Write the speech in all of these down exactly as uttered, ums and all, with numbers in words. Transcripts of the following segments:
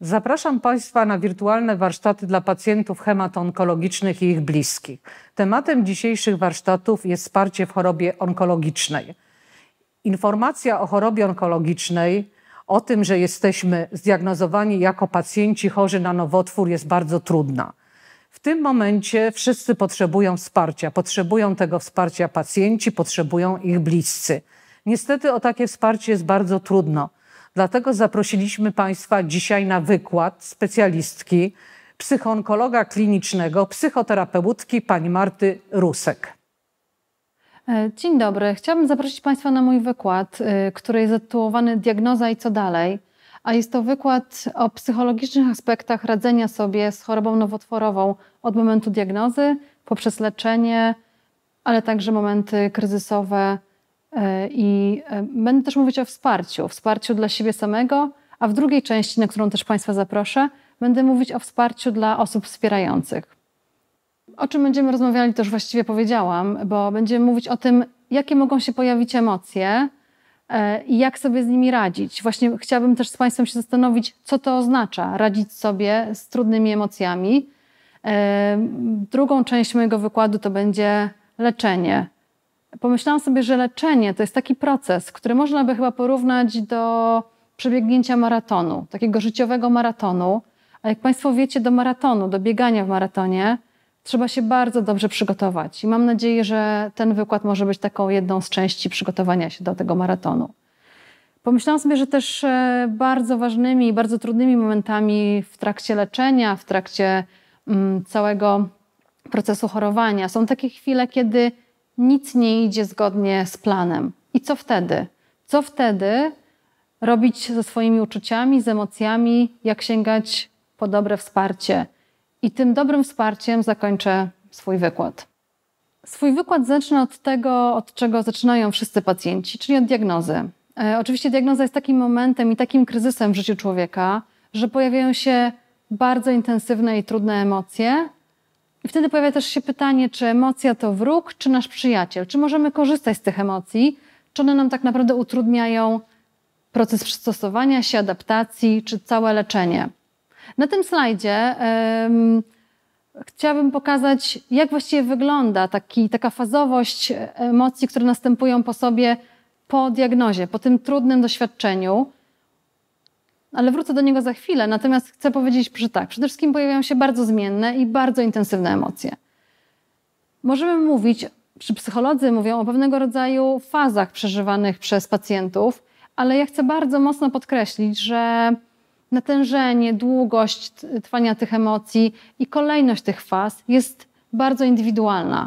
Zapraszam Państwa na wirtualne warsztaty dla pacjentów hematoonkologicznych i ich bliskich. Tematem dzisiejszych warsztatów jest wsparcie w chorobie onkologicznej. Informacja o chorobie onkologicznej, o tym, że jesteśmy zdiagnozowani jako pacjenci chorzy na nowotwór, jest bardzo trudna. W tym momencie wszyscy potrzebują wsparcia. Potrzebują tego wsparcia pacjenci, potrzebują ich bliscy. Niestety o takie wsparcie jest bardzo trudno. Dlatego zaprosiliśmy Państwa dzisiaj na wykład specjalistki, psychoonkologa klinicznego, psychoterapeutki pani Marty Rusek. Dzień dobry. Chciałabym zaprosić Państwa na mój wykład, który jest zatytułowany Diagnoza i co dalej? A jest to wykład o psychologicznych aspektach radzenia sobie z chorobą nowotworową od momentu diagnozy poprzez leczenie, ale także momenty kryzysowe. I będę też mówić o wsparciu, wsparciu dla siebie samego, a w drugiej części, na którą też Państwa zaproszę, będę mówić o wsparciu dla osób wspierających. O czym będziemy rozmawiali, to już właściwie powiedziałam, bo będziemy mówić o tym, jakie mogą się pojawić emocje i jak sobie z nimi radzić. Właśnie chciałabym też z Państwem się zastanowić, co to oznacza, radzić sobie z trudnymi emocjami. Drugą część mojego wykładu to będzie leczenie. Pomyślałam sobie, że leczenie to jest taki proces, który można by chyba porównać do przebiegnięcia maratonu, takiego życiowego maratonu. A jak Państwo wiecie, do maratonu, do biegania w maratonie trzeba się bardzo dobrze przygotować. I mam nadzieję, że ten wykład może być taką jedną z części przygotowania się do tego maratonu. Pomyślałam sobie, że też bardzo ważnymi i bardzo trudnymi momentami w trakcie leczenia, w trakcie mm, całego procesu chorowania są takie chwile, kiedy nic nie idzie zgodnie z planem. I co wtedy? Co wtedy robić ze swoimi uczuciami, z emocjami, jak sięgać po dobre wsparcie? I tym dobrym wsparciem zakończę swój wykład. Swój wykład zacznę od tego, od czego zaczynają wszyscy pacjenci, czyli od diagnozy. E, oczywiście diagnoza jest takim momentem i takim kryzysem w życiu człowieka, że pojawiają się bardzo intensywne i trudne emocje. I wtedy pojawia też się pytanie, czy emocja to wróg, czy nasz przyjaciel? Czy możemy korzystać z tych emocji? Czy one nam tak naprawdę utrudniają proces przystosowania się, adaptacji, czy całe leczenie? Na tym slajdzie um, chciałabym pokazać, jak właściwie wygląda taki, taka fazowość emocji, które następują po sobie po diagnozie, po tym trudnym doświadczeniu. Ale wrócę do niego za chwilę, natomiast chcę powiedzieć, że tak, przede wszystkim pojawiają się bardzo zmienne i bardzo intensywne emocje. Możemy mówić, czy psycholodzy mówią o pewnego rodzaju fazach przeżywanych przez pacjentów, ale ja chcę bardzo mocno podkreślić, że natężenie, długość trwania tych emocji i kolejność tych faz jest bardzo indywidualna.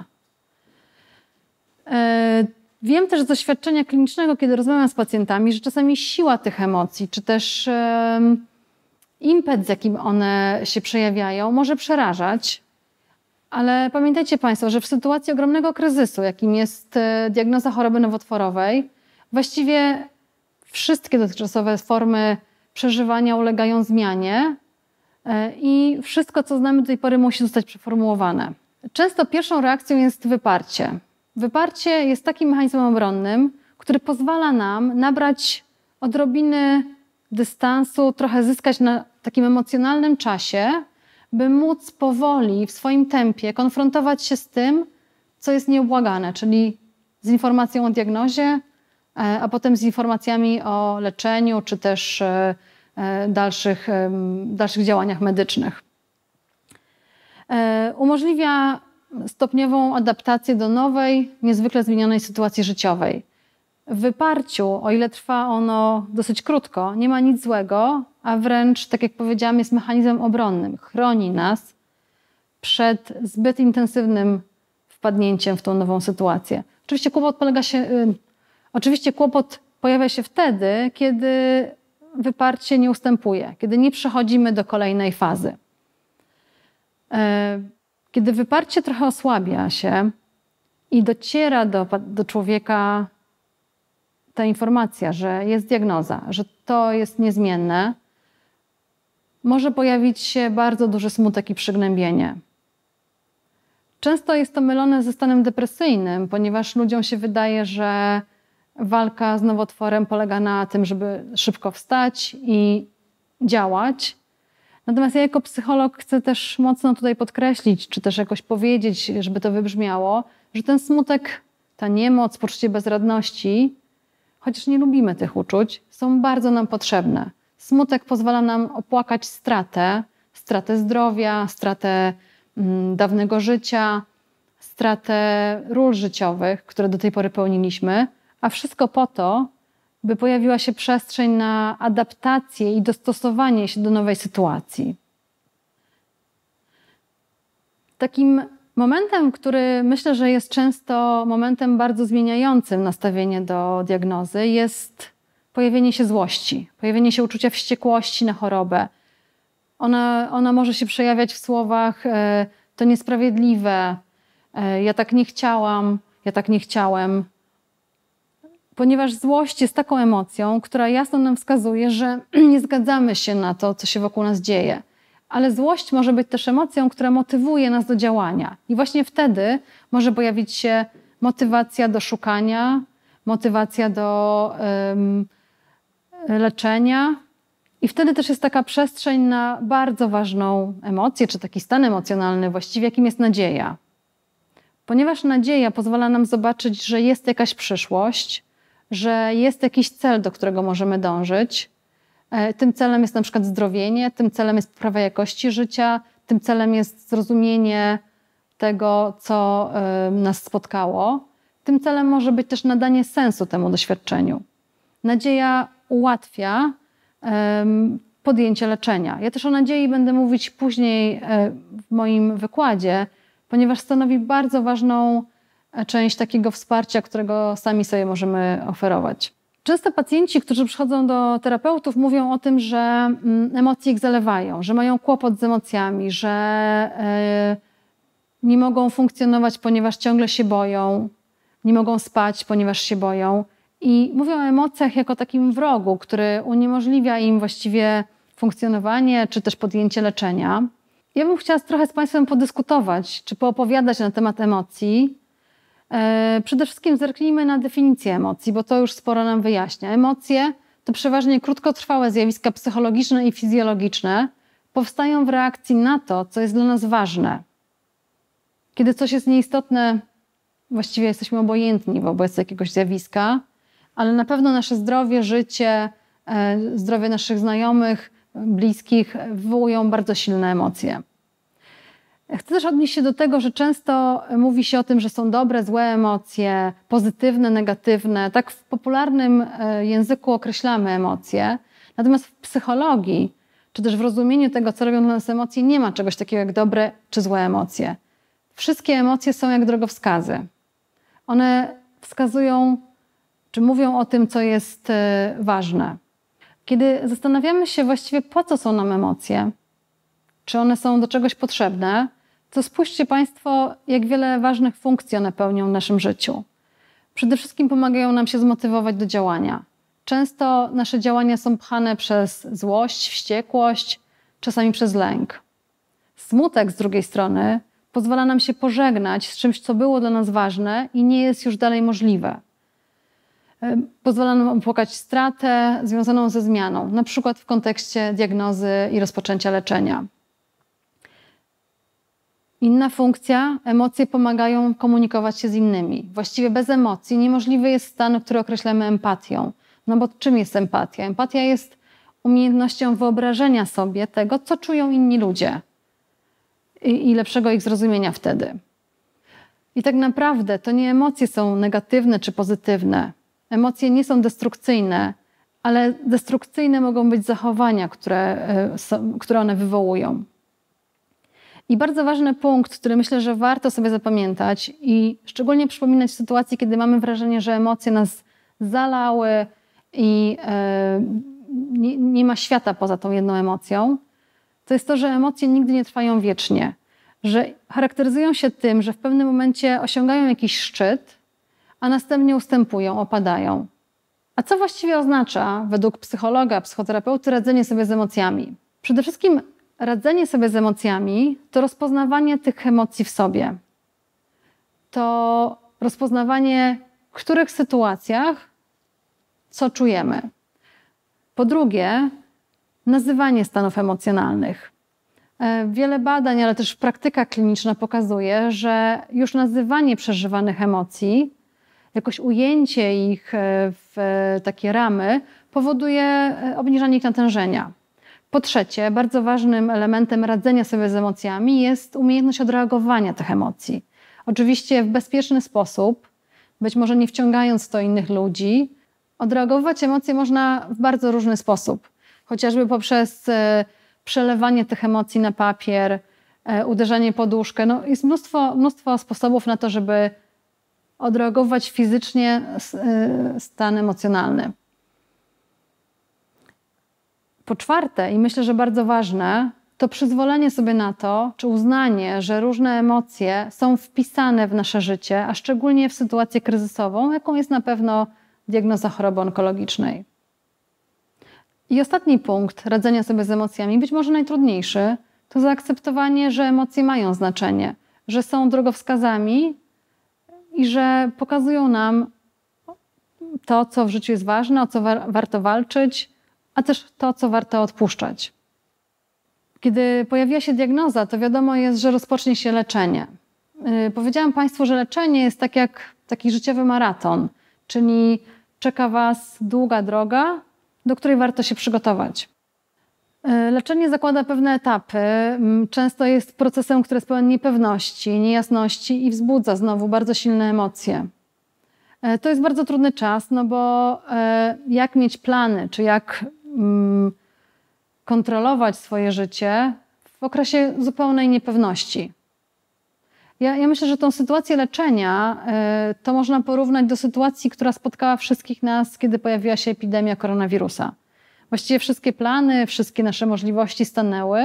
Wiem też z doświadczenia klinicznego, kiedy rozmawiam z pacjentami, że czasami siła tych emocji, czy też um, impet, z jakim one się przejawiają, może przerażać. Ale pamiętajcie Państwo, że w sytuacji ogromnego kryzysu, jakim jest diagnoza choroby nowotworowej, właściwie wszystkie dotychczasowe formy przeżywania ulegają zmianie i wszystko, co znamy do tej pory, musi zostać przeformułowane. Często pierwszą reakcją jest wyparcie. Wyparcie jest takim mechanizmem obronnym, który pozwala nam nabrać odrobiny dystansu, trochę zyskać na takim emocjonalnym czasie, by móc powoli, w swoim tempie konfrontować się z tym, co jest nieubłagane, czyli z informacją o diagnozie, a potem z informacjami o leczeniu, czy też dalszych, dalszych działaniach medycznych. Umożliwia stopniową adaptację do nowej, niezwykle zmienionej sytuacji życiowej. W wyparciu, o ile trwa ono dosyć krótko, nie ma nic złego, a wręcz, tak jak powiedziałam, jest mechanizmem obronnym. Chroni nas przed zbyt intensywnym wpadnięciem w tą nową sytuację. Oczywiście kłopot polega się, yy, oczywiście kłopot pojawia się wtedy, kiedy wyparcie nie ustępuje, kiedy nie przechodzimy do kolejnej fazy. Yy, Kiedy wyparcie trochę osłabia się i dociera do, do człowieka ta informacja, że jest diagnoza, że to jest niezmienne, może pojawić się bardzo duży smutek i przygnębienie. Często jest to mylone ze stanem depresyjnym, ponieważ ludziom się wydaje, że walka z nowotworem polega na tym, żeby szybko wstać i działać. Natomiast ja jako psycholog chcę też mocno tutaj podkreślić, czy też jakoś powiedzieć, żeby to wybrzmiało, że ten smutek, ta niemoc, poczucie bezradności, chociaż nie lubimy tych uczuć, są bardzo nam potrzebne. Smutek pozwala nam opłakać stratę, stratę zdrowia, stratę mm, dawnego życia, stratę ról życiowych, które do tej pory pełniliśmy, a wszystko po to, by pojawiła się przestrzeń na adaptację i dostosowanie się do nowej sytuacji. Takim momentem, który myślę, że jest często momentem bardzo zmieniającym nastawienie do diagnozy, jest pojawienie się złości, pojawienie się uczucia wściekłości na chorobę. Ona, ona może się przejawiać w słowach e, to niesprawiedliwe, e, ja tak nie chciałam, ja tak nie chciałem. Ponieważ złość jest taką emocją, która jasno nam wskazuje, że nie zgadzamy się na to, co się wokół nas dzieje. Ale złość może być też emocją, która motywuje nas do działania. I właśnie wtedy może pojawić się motywacja do szukania, motywacja do um, leczenia. I wtedy też jest taka przestrzeń na bardzo ważną emocję, czy taki stan emocjonalny właściwie, jakim jest nadzieja. Ponieważ nadzieja pozwala nam zobaczyć, że jest jakaś przyszłość, że jest jakiś cel, do którego możemy dążyć. Tym celem jest na przykład zdrowienie, tym celem jest poprawa jakości życia, tym celem jest zrozumienie tego, co nas spotkało. Tym celem może być też nadanie sensu temu doświadczeniu. Nadzieja ułatwia podjęcie leczenia. Ja też o nadziei będę mówić później w moim wykładzie, ponieważ stanowi bardzo ważną część takiego wsparcia, którego sami sobie możemy oferować. Często pacjenci, którzy przychodzą do terapeutów, mówią o tym, że emocje ich zalewają, że mają kłopot z emocjami, że nie mogą funkcjonować, ponieważ ciągle się boją, nie mogą spać, ponieważ się boją. I mówią o emocjach jako takim wrogu, który uniemożliwia im właściwie funkcjonowanie, czy też podjęcie leczenia. Ja bym chciała trochę z Państwem podyskutować, czy poopowiadać na temat emocji. Przede wszystkim zerknijmy na definicję emocji, bo to już sporo nam wyjaśnia. Emocje to przeważnie krótkotrwałe zjawiska psychologiczne i fizjologiczne. Powstają w reakcji na to, co jest dla nas ważne. Kiedy coś jest nieistotne, właściwie jesteśmy obojętni wobec jakiegoś zjawiska, ale na pewno nasze zdrowie, życie, zdrowie naszych znajomych, bliskich wywołują bardzo silne emocje. Chcę też odnieść się do tego, że często mówi się o tym, że są dobre, złe emocje, pozytywne, negatywne. Tak w popularnym języku określamy emocje. Natomiast w psychologii, czy też w rozumieniu tego, co robią dla nas emocje, nie ma czegoś takiego jak dobre czy złe emocje. Wszystkie emocje są jak drogowskazy. One wskazują, czy mówią o tym, co jest ważne. Kiedy zastanawiamy się właściwie, po co są nam emocje, czy one są do czegoś potrzebne, to spójrzcie Państwo, jak wiele ważnych funkcji one pełnią w naszym życiu. Przede wszystkim pomagają nam się zmotywować do działania. Często nasze działania są pchane przez złość, wściekłość, czasami przez lęk. Smutek z drugiej strony pozwala nam się pożegnać z czymś, co było dla nas ważne i nie jest już dalej możliwe. Pozwala nam opłakać stratę związaną ze zmianą, na przykład w kontekście diagnozy i rozpoczęcia leczenia. Inna funkcja, emocje pomagają komunikować się z innymi. Właściwie bez emocji niemożliwy jest stan, który określamy empatią. No bo czym jest empatia? Empatia jest umiejętnością wyobrażenia sobie tego, co czują inni ludzie i, i lepszego ich zrozumienia wtedy. I tak naprawdę to nie emocje są negatywne czy pozytywne. Emocje nie są destrukcyjne, ale destrukcyjne mogą być zachowania, które, które one wywołują. I bardzo ważny punkt, który myślę, że warto sobie zapamiętać i szczególnie przypominać w sytuacji, kiedy mamy wrażenie, że emocje nas zalały i e, nie, nie ma świata poza tą jedną emocją, to jest to, że emocje nigdy nie trwają wiecznie. Że charakteryzują się tym, że w pewnym momencie osiągają jakiś szczyt, a następnie ustępują, opadają. A co właściwie oznacza według psychologa, psychoterapeuty radzenie sobie z emocjami? Przede wszystkim radzenie sobie z emocjami to rozpoznawanie tych emocji w sobie. To rozpoznawanie, w których sytuacjach co czujemy. Po drugie, nazywanie stanów emocjonalnych. Wiele badań, ale też praktyka kliniczna pokazuje, że już nazywanie przeżywanych emocji, jakoś ujęcie ich w takie ramy powoduje obniżanie ich natężenia. Po trzecie, bardzo ważnym elementem radzenia sobie z emocjami jest umiejętność odreagowania tych emocji. Oczywiście w bezpieczny sposób, być może nie wciągając w to innych ludzi. Odreagować emocje można w bardzo różny sposób. Chociażby poprzez przelewanie tych emocji na papier, uderzanie poduszkę. No, jest mnóstwo, mnóstwo sposobów na to, żeby odreagować fizycznie stan emocjonalny. Po czwarte, i myślę, że bardzo ważne, to przyzwolenie sobie na to, czy uznanie, że różne emocje są wpisane w nasze życie, a szczególnie w sytuację kryzysową, jaką jest na pewno diagnoza choroby onkologicznej. I ostatni punkt radzenia sobie z emocjami, być może najtrudniejszy, to zaakceptowanie, że emocje mają znaczenie, że są drogowskazami i że pokazują nam to, co w życiu jest ważne, o co wa- warto walczyć, a też to, co warto odpuszczać. Kiedy pojawiła się diagnoza, to wiadomo jest, że rozpocznie się leczenie. Yy, powiedziałam Państwu, że leczenie jest tak jak taki życiowy maraton, czyli czeka Was długa droga, do której warto się przygotować. Yy, leczenie zakłada pewne etapy. Yy, często jest procesem, który jest pełen niepewności, niejasności i wzbudza znowu bardzo silne emocje. Yy, to jest bardzo trudny czas, no bo yy, jak mieć plany, czy jak yy, kontrolować swoje życie w okresie zupełnej niepewności. Ja, ja myślę, że tą sytuację leczenia y, to można porównać do sytuacji, która spotkała wszystkich nas, kiedy pojawiła się epidemia koronawirusa. Właściwie wszystkie plany, wszystkie nasze możliwości stanęły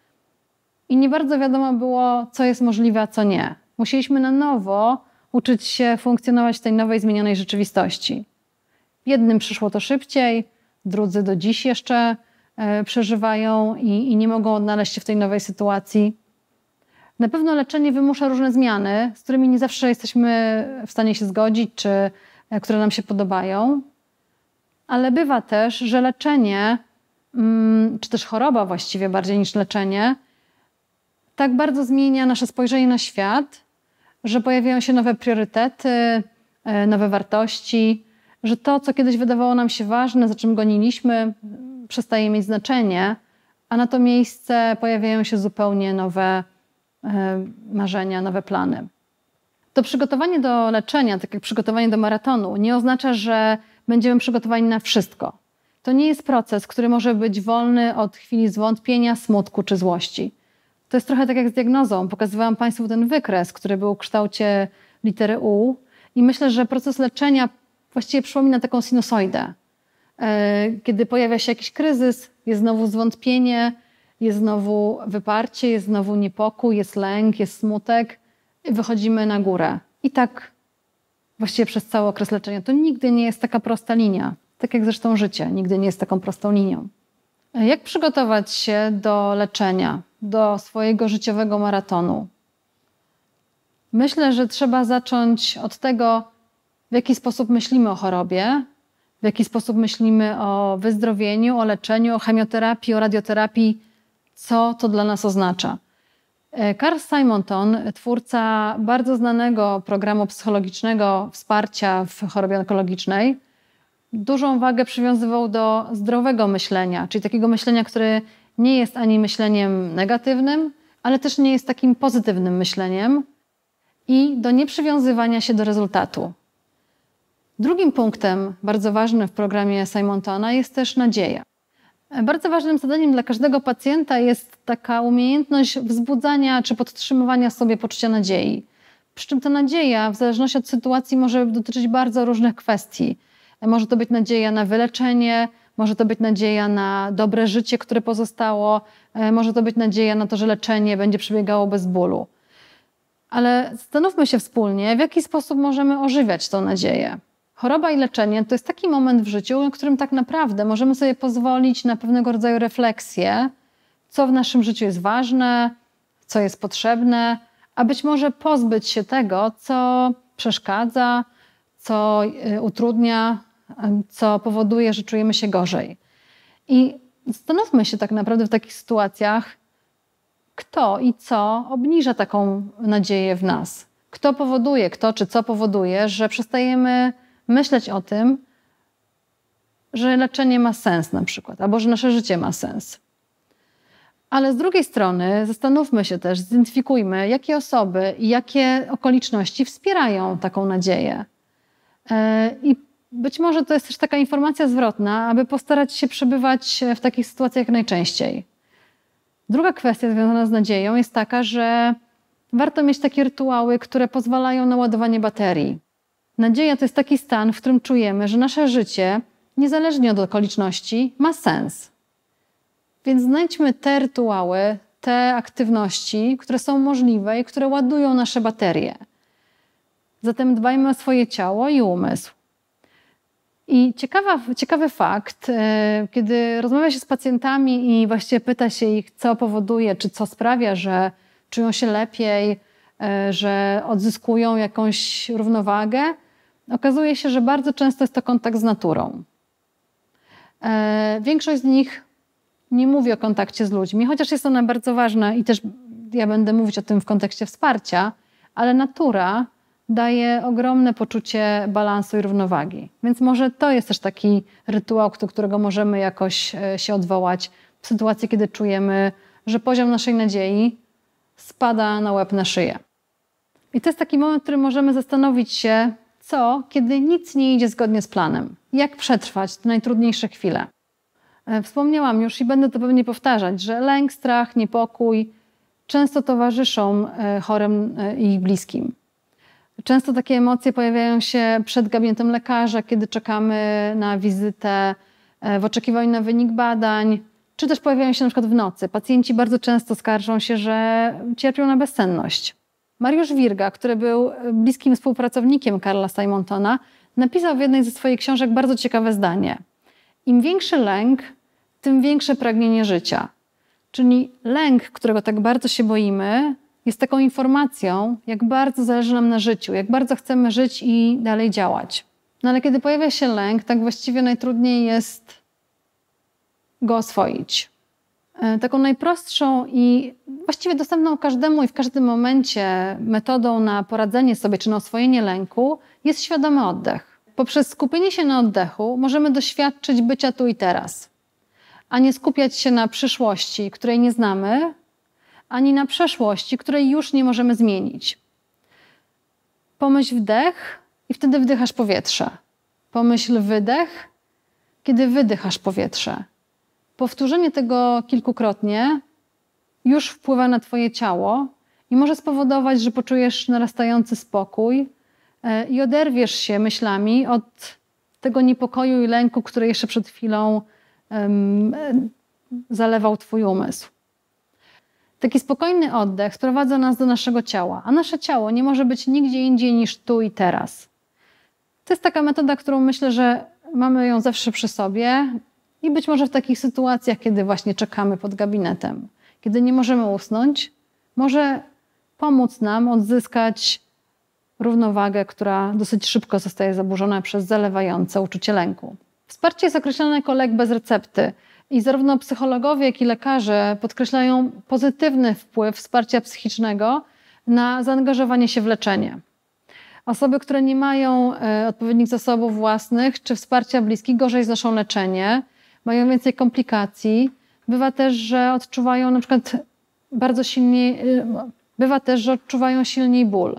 i nie bardzo wiadomo było, co jest możliwe, a co nie. Musieliśmy na nowo uczyć się funkcjonować w tej nowej, zmienionej rzeczywistości. Jednym przyszło to szybciej, drudzy do dziś jeszcze przeżywają i, i nie mogą odnaleźć się w tej nowej sytuacji. Na pewno leczenie wymusza różne zmiany, z którymi nie zawsze jesteśmy w stanie się zgodzić, czy które nam się podobają. Ale bywa też, że leczenie, czy też choroba właściwie bardziej niż leczenie, tak bardzo zmienia nasze spojrzenie na świat, że pojawiają się nowe priorytety, nowe wartości, że to, co kiedyś wydawało nam się ważne, za czym goniliśmy, przestaje mieć znaczenie, a na to miejsce pojawiają się zupełnie nowe e, marzenia, nowe plany. To przygotowanie do leczenia, tak jak przygotowanie do maratonu, nie oznacza, że będziemy przygotowani na wszystko. To nie jest proces, który może być wolny od chwili zwątpienia, smutku czy złości. To jest trochę tak jak z diagnozą. Pokazywałam Państwu ten wykres, który był w kształcie litery U i myślę, że proces leczenia właściwie przypomina taką sinusoidę. Kiedy pojawia się jakiś kryzys, jest znowu zwątpienie, jest znowu wyparcie, jest znowu niepokój, jest lęk, jest smutek i wychodzimy na górę. I tak właściwie przez cały okres leczenia. To nigdy nie jest taka prosta linia, tak jak zresztą życie nigdy nie jest taką prostą linią. Jak przygotować się do leczenia, do swojego życiowego maratonu? Myślę, że trzeba zacząć od tego, w jaki sposób myślimy o chorobie, w jaki sposób myślimy o wyzdrowieniu, o leczeniu, o chemioterapii, o radioterapii, co to dla nas oznacza. Carl Simonton, twórca bardzo znanego programu psychologicznego wsparcia w chorobie onkologicznej, dużą wagę przywiązywał do zdrowego myślenia, czyli takiego myślenia, które nie jest ani myśleniem negatywnym, ale też nie jest takim pozytywnym myśleniem i do nieprzywiązywania się do rezultatu. Drugim punktem bardzo ważnym w programie Simontona jest też nadzieja. Bardzo ważnym zadaniem dla każdego pacjenta jest taka umiejętność wzbudzania czy podtrzymywania sobie poczucia nadziei. Przy czym ta nadzieja, w zależności od sytuacji, może dotyczyć bardzo różnych kwestii. Może to być nadzieja na wyleczenie, może to być nadzieja na dobre życie, które pozostało, może to być nadzieja na to, że leczenie będzie przebiegało bez bólu. Ale zastanówmy się wspólnie, w jaki sposób możemy ożywiać tą nadzieję. Choroba i leczenie to jest taki moment w życiu, w którym tak naprawdę możemy sobie pozwolić na pewnego rodzaju refleksję, co w naszym życiu jest ważne, co jest potrzebne, a być może pozbyć się tego, co przeszkadza, co utrudnia, co powoduje, że czujemy się gorzej. I zastanówmy się tak naprawdę w takich sytuacjach, kto i co obniża taką nadzieję w nas. Kto powoduje, kto czy co powoduje, że przestajemy myśleć o tym, że leczenie ma sens na przykład, albo że nasze życie ma sens. Ale z drugiej strony zastanówmy się też, zidentyfikujmy, jakie osoby i jakie okoliczności wspierają taką nadzieję. I być może to jest też taka informacja zwrotna, aby postarać się przebywać w takich sytuacjach jak najczęściej. Druga kwestia związana z nadzieją jest taka, że warto mieć takie rytuały, które pozwalają na ładowanie baterii. Nadzieja to jest taki stan, w którym czujemy, że nasze życie, niezależnie od okoliczności, ma sens. Więc znajdźmy te rytuały, te aktywności, które są możliwe i które ładują nasze baterie. Zatem dbajmy o swoje ciało i umysł. I ciekawa, ciekawy fakt, kiedy rozmawia się z pacjentami i właściwie pyta się ich, co powoduje, czy co sprawia, że czują się lepiej, że odzyskują jakąś równowagę, okazuje się, że bardzo często jest to kontakt z naturą. Większość z nich nie mówi o kontakcie z ludźmi, chociaż jest ona bardzo ważna i też ja będę mówić o tym w kontekście wsparcia, ale natura daje ogromne poczucie balansu i równowagi. Więc może to jest też taki rytuał, do którego możemy jakoś się odwołać w sytuacji, kiedy czujemy, że poziom naszej nadziei spada na łeb, na szyję. I to jest taki moment, w którym możemy zastanowić się, co, kiedy nic nie idzie zgodnie z planem. Jak przetrwać te najtrudniejsze chwile. Wspomniałam już i będę to pewnie powtarzać, że lęk, strach, niepokój często towarzyszą chorym i ich bliskim. Często takie emocje pojawiają się przed gabinetem lekarza, kiedy czekamy na wizytę, w oczekiwaniu na wynik badań, czy też pojawiają się na przykład w nocy. Pacjenci bardzo często skarżą się, że cierpią na bezsenność. Mariusz Wirga, który był bliskim współpracownikiem Karla Simontona, napisał w jednej ze swoich książek bardzo ciekawe zdanie. Im większy lęk, tym większe pragnienie życia. Czyli lęk, którego tak bardzo się boimy, jest taką informacją, jak bardzo zależy nam na życiu, jak bardzo chcemy żyć i dalej działać. No ale kiedy pojawia się lęk, tak właściwie najtrudniej jest go oswoić. Taką najprostszą i właściwie dostępną każdemu i w każdym momencie metodą na poradzenie sobie czy na oswojenie lęku jest świadomy oddech. Poprzez skupienie się na oddechu możemy doświadczyć bycia tu i teraz, a nie skupiać się na przyszłości, której nie znamy, ani na przeszłości, której już nie możemy zmienić. Pomyśl wdech i wtedy wdychasz powietrze. Pomyśl wydech, kiedy wydychasz powietrze. Powtórzenie tego kilkukrotnie już wpływa na twoje ciało i może spowodować, że poczujesz narastający spokój i oderwiesz się myślami od tego niepokoju i lęku, który jeszcze przed chwilą um, zalewał twój umysł. Taki spokojny oddech sprowadza nas do naszego ciała, a nasze ciało nie może być nigdzie indziej niż tu i teraz. To jest taka metoda, którą myślę, że mamy ją zawsze przy sobie i być może w takich sytuacjach, kiedy właśnie czekamy pod gabinetem, kiedy nie możemy usnąć, może pomóc nam odzyskać równowagę, która dosyć szybko zostaje zaburzona przez zalewające uczucie lęku. Wsparcie jest określane jako lek bez recepty i zarówno psychologowie, jak i lekarze podkreślają pozytywny wpływ wsparcia psychicznego na zaangażowanie się w leczenie. Osoby, które nie mają odpowiednich zasobów własnych czy wsparcia bliskich, gorzej znoszą leczenie, mają więcej komplikacji. Bywa też, że odczuwają na przykład bardzo silnie, bywa też, że odczuwają silniej ból.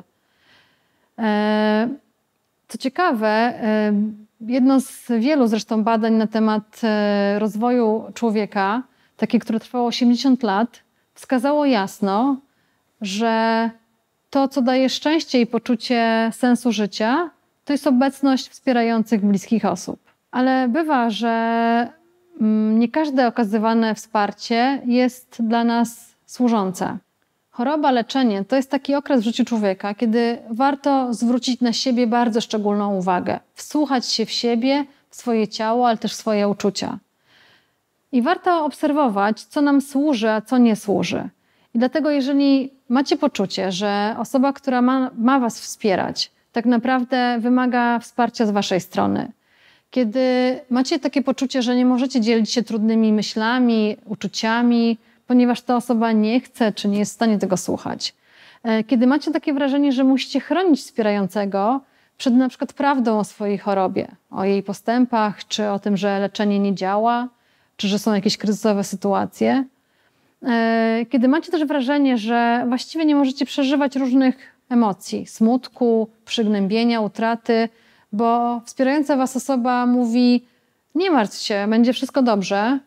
Co ciekawe, jedno z wielu zresztą badań na temat rozwoju człowieka, takie, które trwało osiemdziesiąt lat, wskazało jasno, że to, co daje szczęście i poczucie sensu życia, to jest obecność wspierających bliskich osób. Ale bywa, że nie każde okazywane wsparcie jest dla nas służące. Choroba, leczenie to jest taki okres w życiu człowieka, kiedy warto zwrócić na siebie bardzo szczególną uwagę. Wsłuchać się w siebie, w swoje ciało, ale też w swoje uczucia. I warto obserwować, co nam służy, a co nie służy. I dlatego jeżeli macie poczucie, że osoba, która ma, ma was wspierać, tak naprawdę wymaga wsparcia z waszej strony, kiedy macie takie poczucie, że nie możecie dzielić się trudnymi myślami, uczuciami, ponieważ ta osoba nie chce, czy nie jest w stanie tego słuchać. Kiedy macie takie wrażenie, że musicie chronić wspierającego przed na przykład prawdą o swojej chorobie, o jej postępach, czy o tym, że leczenie nie działa, czy że są jakieś kryzysowe sytuacje. Kiedy macie też wrażenie, że właściwie nie możecie przeżywać różnych emocji, smutku, przygnębienia, utraty, bo wspierająca was osoba mówi: nie martw się, będzie wszystko dobrze,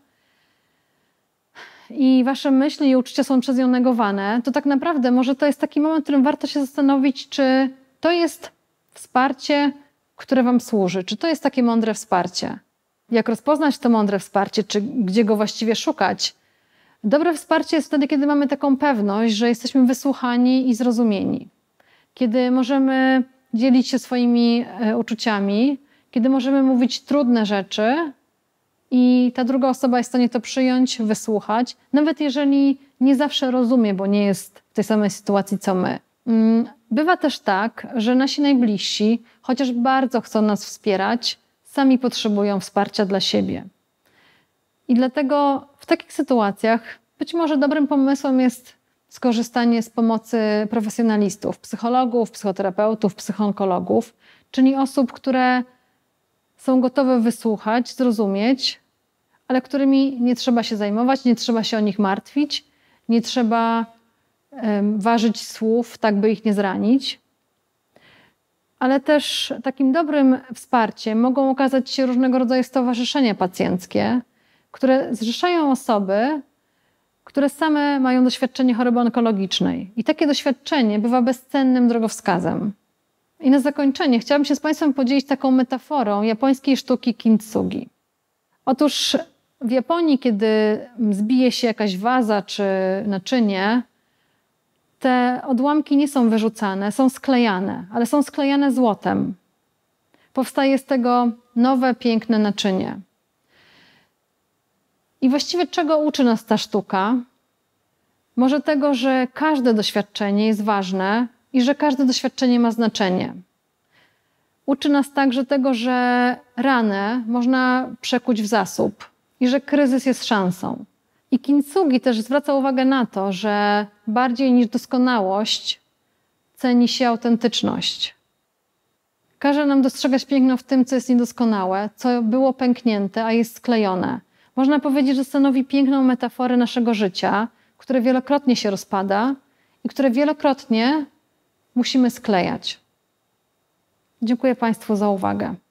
i wasze myśli i uczucia są przez nią negowane, to tak naprawdę może to jest taki moment, w którym warto się zastanowić, czy to jest wsparcie, które wam służy, czy to jest takie mądre wsparcie. Jak rozpoznać to mądre wsparcie, czy gdzie go właściwie szukać? Dobre wsparcie jest wtedy, kiedy mamy taką pewność, że jesteśmy wysłuchani i zrozumieni. Kiedy możemy dzielić się swoimi uczuciami, kiedy możemy mówić trudne rzeczy i ta druga osoba jest w stanie to przyjąć, wysłuchać, nawet jeżeli nie zawsze rozumie, bo nie jest w tej samej sytuacji co my. Bywa też tak, że nasi najbliżsi, chociaż bardzo chcą nas wspierać, sami potrzebują wsparcia dla siebie. I dlatego w takich sytuacjach być może dobrym pomysłem jest skorzystanie z pomocy profesjonalistów, psychologów, psychoterapeutów, psychoonkologów, czyli osób, które są gotowe wysłuchać, zrozumieć, ale którymi nie trzeba się zajmować, nie trzeba się o nich martwić, nie trzeba um, ważyć słów, tak by ich nie zranić. Ale też takim dobrym wsparciem mogą okazać się różnego rodzaju stowarzyszenia pacjenckie, które zrzeszają osoby, które same mają doświadczenie choroby onkologicznej. I takie doświadczenie bywa bezcennym drogowskazem. I na zakończenie chciałabym się z Państwem podzielić taką metaforą japońskiej sztuki kintsugi. Otóż w Japonii, kiedy zbije się jakaś waza czy naczynie, te odłamki nie są wyrzucane, są sklejane, ale są sklejane złotem. Powstaje z tego nowe, piękne naczynie. I właściwie czego uczy nas ta sztuka? Może tego, że każde doświadczenie jest ważne i że każde doświadczenie ma znaczenie. Uczy nas także tego, że ranę można przekuć w zasób i że kryzys jest szansą. I kintsugi też zwraca uwagę na to, że bardziej niż doskonałość ceni się autentyczność. Każe nam dostrzegać piękno w tym, co jest niedoskonałe, co było pęknięte, a jest sklejone. Można powiedzieć, że stanowi piękną metaforę naszego życia, które wielokrotnie się rozpada i które wielokrotnie musimy sklejać. Dziękuję Państwu za uwagę.